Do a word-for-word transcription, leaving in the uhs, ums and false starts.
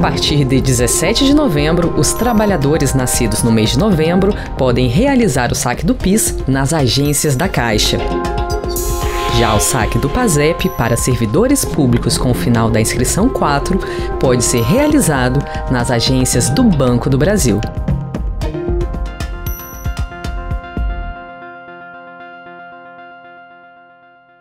partir de dezessete de novembro, os trabalhadores nascidos no mês de novembro podem realizar o saque do PIS nas agências da Caixa. Já o saque do PASEP para servidores públicos com o final da inscrição quatro pode ser realizado nas agências do Banco do Brasil.